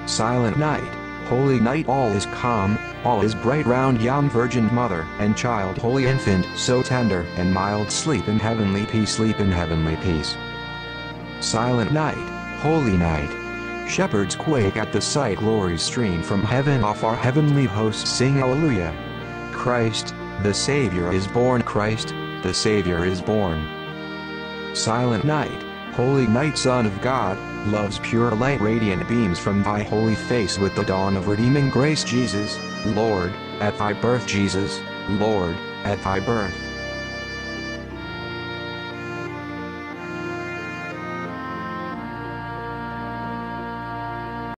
Silent night, holy night, all is calm, all is bright round young Virgin Mother and Child, holy infant, so tender and mild, sleep in heavenly peace, sleep in heavenly peace. Silent night, holy night. Shepherds quake at the sight, glories stream from heaven, off our heavenly hosts sing Alleluia. Christ, the Savior is born, Christ, the Savior is born. Silent night, holy night, Son of God, love's pure light, radiant beams from thy holy face with the dawn of redeeming grace. Jesus, Lord, at thy birth, Jesus, Lord, at thy birth.